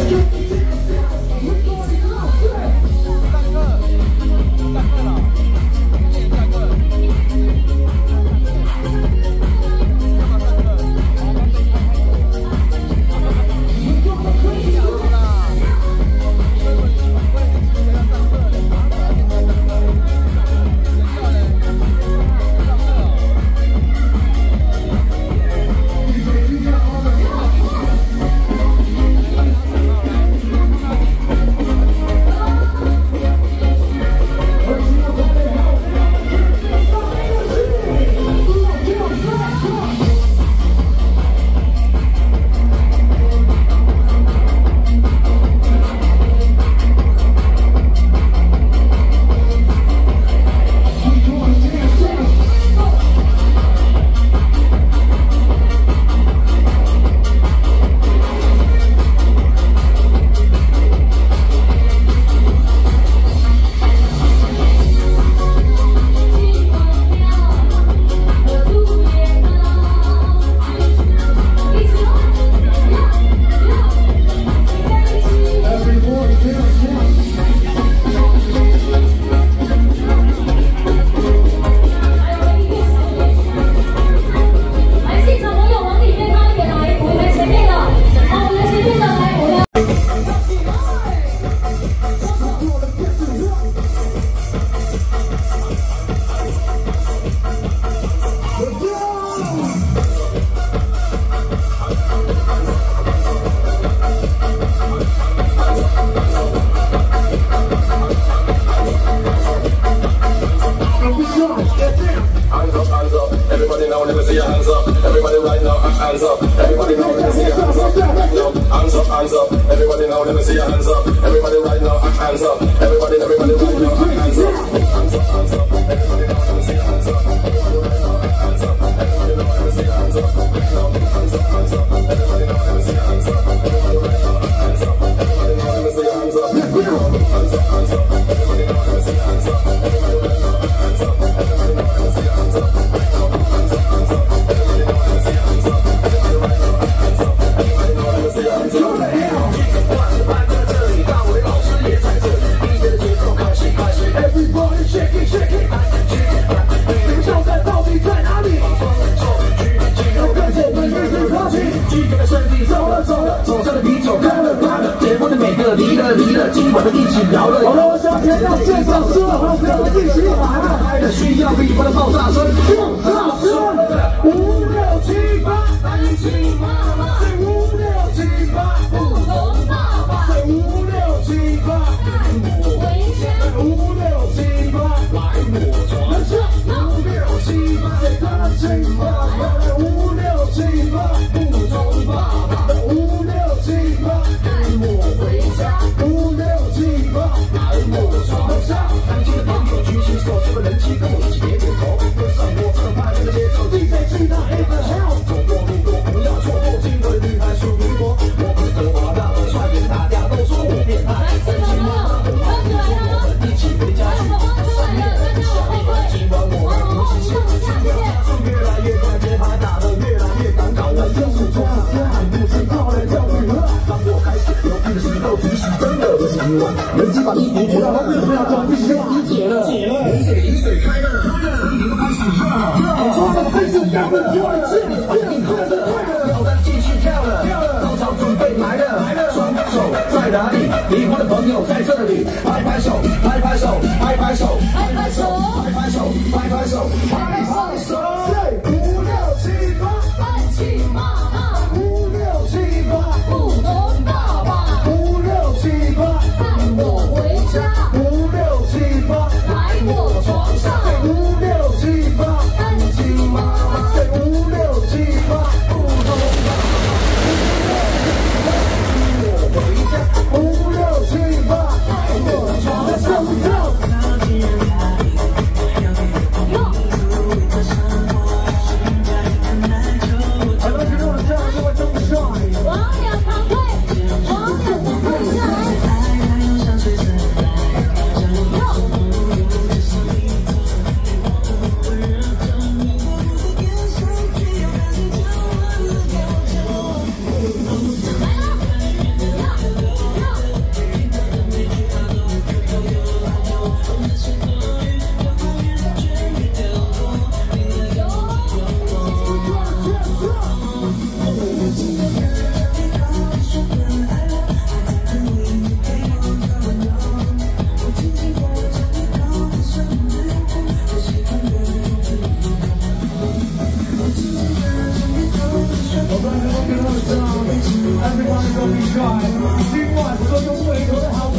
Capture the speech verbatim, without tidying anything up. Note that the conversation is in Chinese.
人机把衣服脱了，为什么要装？必须要理解了。解了，饮水饮水开了，一点都开始热了。说这个飞速干了，一定喝的，跳单继续跳了，高潮准备来了，来了，双手在哪里？你我的朋友在这里，拍拍手，拍拍手，拍拍手，拍拍手，拍拍手，拍拍手，拍拍手。五六七八，三七八八，五六七八，不同爸爸，五六七八，带我回家，五六七八，来我床上，五六七八，安静妈妈，五六七八，不同爸爸，带我回家，五六七八，来我床上。 今晚所有回头的好。